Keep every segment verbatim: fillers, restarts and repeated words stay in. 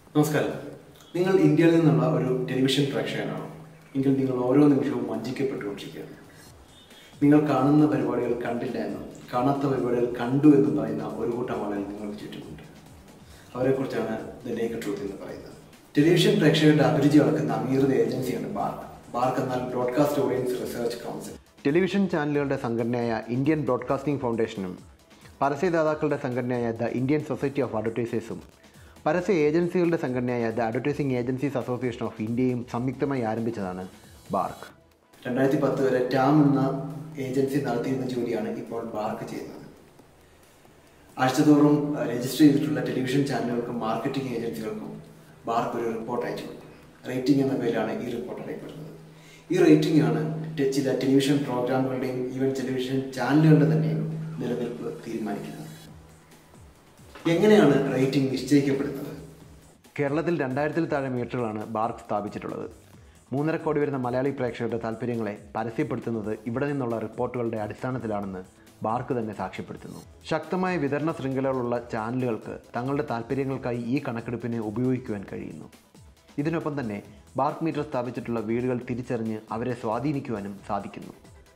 നമസ്കാരം. നിങ്ങൾ ഇന്ത്യയിൽ നിന്നുള്ള ഒരു ടെലിവിഷൻ പ്രേക്ഷകനാണോ? എങ്കിൽ നിങ്ങൾ ഓരോ നിമിഷവും വഞ്ചിക്കപ്പെട്ടുകൊണ്ടിരിക്കുകയാണ്. നിങ്ങൾ കാണുന്ന പരിപാടികൾ കണ്ടില്ല എന്നും കാണാത്ത പരിപാടികൾ കണ്ടു എന്നും പറയുന്ന ഒരു കൂട്ടം ആളുകൾ നിങ്ങൾക്ക് ചുറ്റുമുണ്ട്. അവരെക്കുറിച്ചാണ് ദ നേക്കഡ് ട്രൂത്ത് എന്ന് പറയുന്നത്. ടെലിവിഷൻ പ്രേക്ഷകരുടെ അഭിരുചി അളക്കുന്ന അംഗീകൃത ഏജൻസിയാണ് ബാർക്ക്. ബാർക്ക് എന്നാൽ broadcast audience research council. Television ചാനലുകളുടെ സംഘടനയായ ഇന്ത്യൻ ബ്രോഡ്കാസ്റ്റിംഗ് ഫൗണ്ടേഷനും പരസ്യദാതാക്കളുടെ സംഘടനയായ ദ ഇന്ത്യൻ സൊസൈറ്റി ഓഫ് അഡ്വർടൈസേഴ്സും പരസ്യ ഏജൻസികളുടെ സംഘടനയായ the advertising agencies association of ഇന്ത്യയും സംയുക്തമായി ആരംഭിച്ചതാണ് ബാർക്ക്. രണ്ടായിരത്തി പത്ത് വരെ ടാം എന്ന ഏജൻസി നടത്തിയിരുന്ന ജോലിയാണ് ഇപ്പോൾ ബാർക്ക് ചെയ്യുന്നത്. ആഴ്ചതോറും രജിസ്റ്റർ ചെയ്തിട്ടുള്ള ടെലിവിഷൻ ചാനലുകൾക്കും മാർക്കറ്റിംഗ് ഏജൻസികൾക്കും ബാർക്ക് ഒരു റിപ്പോർട്ട് അയച്ചു കൊടുക്കും. റേറ്റിംഗ് എന്ന പേരിലാണ് ഈ റിപ്പോർട്ട് അറിയപ്പെടുന്നത്. ഈ റേറ്റിംഗ് ആണ് ചില ടെലിവിഷൻ പ്രോഗ്രാമുകളുടെയും ഈവൻ ടെലിവിഷൻ ചാനലുകളുടെ തന്നെയും നിലനിൽപ്പ് തീരുമാനിക്കുന്നത്. എങ്ങനെയാണ് റേറ്റിംഗ് നിശ്ചയിക്കപ്പെടുന്നത്? കേരളത്തിൽ രണ്ടായിരത്തിൽ താഴെ മീറ്ററുകളാണ് ബാർക്ക് സ്ഥാപിച്ചിട്ടുള്ളത്. മൂന്നര കോടി വരുന്ന മലയാളി പ്രേക്ഷകരുടെ താല്പര്യങ്ങളെ പരസ്യപ്പെടുത്തുന്നത് ഇവിടെ നിന്നുള്ള റിപ്പോർട്ടുകളുടെ അടിസ്ഥാനത്തിലാണെന്ന് ബാർക്ക് തന്നെ സാക്ഷ്യപ്പെടുത്തുന്നു. ശക്തമായ വിതരണ ശൃംഖലകളുള്ള ചാനലുകൾക്ക് തങ്ങളുടെ താല്പര്യങ്ങൾക്കായി ഈ കണക്കെടുപ്പിനെ ഉപയോഗിക്കുവാൻ കഴിയുന്നു. ഇതിനൊപ്പം തന്നെ ബാർക്ക് മീറ്റർ സ്ഥാപിച്ചിട്ടുള്ള വീടുകൾ തിരിച്ചറിഞ്ഞ് അവരെ സ്വാധീനിക്കുവാനും സാധിക്കുന്നു.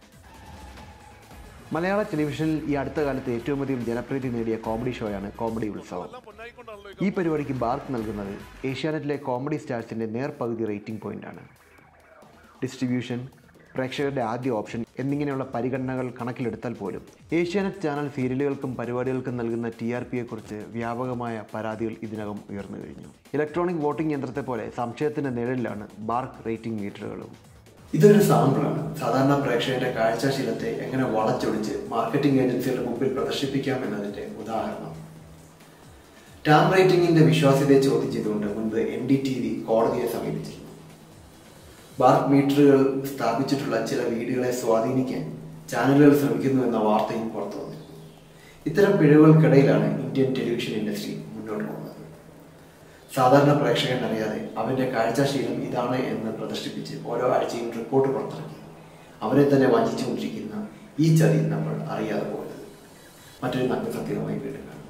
മലയാള ടെലിവിഷനിൽ ഈ അടുത്ത കാലത്ത് ഏറ്റവും അധികം ജനപ്രീതി നേടിയ കോമഡി ഷോയാണ് കോമഡി ഉത്സവം. ഈ പരിപാടിക്ക് ബാർക്ക് നൽകുന്നത് ഏഷ്യാനെറ്റിലെ കോമഡി സ്റ്റാർസിൻ്റെ നേർപകുതി റേറ്റിംഗ് പോയിൻ്റാണ്. ഡിസ്ട്രിബ്യൂഷൻ, പ്രേക്ഷകരുടെ ആദ്യ ഓപ്ഷൻ എന്നിങ്ങനെയുള്ള പരിഗണനകൾ കണക്കിലെടുത്താൽ പോലും ഏഷ്യാനെറ്റ് ചാനൽ സീരിയലുകൾക്കും പരിപാടികൾക്കും നൽകുന്ന ടി ആർ പിയെക്കുറിച്ച് വ്യാപകമായ പരാതികൾ ഇതിനകം ഉയർന്നു കഴിഞ്ഞു. ഇലക്ട്രോണിക് വോട്ടിംഗ് യന്ത്രത്തെ പോലെ സംശയത്തിൻ്റെ നിഴലിലാണ് ബാർക്ക് റേറ്റിംഗ് മീറ്ററുകളും. ഇതൊരു സാമ്പിളാണ്. സാധാരണ പ്രേക്ഷകരുടെ കാഴ്ചാശീലത്തെ എങ്ങനെ വളച്ചൊടിച്ച് മാർക്കറ്റിംഗ് ഏജൻസികളുടെ മുമ്പിൽ പ്രദർശിപ്പിക്കാം എന്നതിൻ്റെ ഉദാഹരണം. ടാം റേറ്റിംഗിന്റെ വിശ്വാസ്യതയെ ചോദ്യം ചെയ്തുകൊണ്ട് മുൻപ് എൻ ഡി ടി വി കോടതിയെ സമീപിച്ചിരുന്നു. ബാർക്ക് മീറ്ററുകൾ സ്ഥാപിച്ചിട്ടുള്ള ചില വീടുകളെ സ്വാധീനിക്കാൻ ചാനലുകൾ ശ്രമിക്കുന്നു എന്ന വാർത്തയും പുറത്തു വന്നിരുന്നു. ഇത്തരം പിഴവുകൾക്കിടയിലാണ് ഇന്ത്യൻ ടെലിവിഷൻ ഇൻഡസ്ട്രി മുന്നോട്ട് പോകുന്നത്. സാധാരണ പ്രേക്ഷകൻ അറിയാതെ അവൻ്റെ കാഴ്ചാശീലം ഇതാണ് എന്ന് പ്രദർശിപ്പിച്ച് ഓരോ ആഴ്ചയും റിപ്പോർട്ട് പുറത്തിറക്കി അവരെ തന്നെ വഞ്ചിച്ചുകൊണ്ടിരിക്കുന്ന ഈ ചതി നമ്മൾ അറിയാതെ പോകരുത്. മറ്റൊരു നഗ്ന സത്യവുമായി വീണ്ടും കാണാം.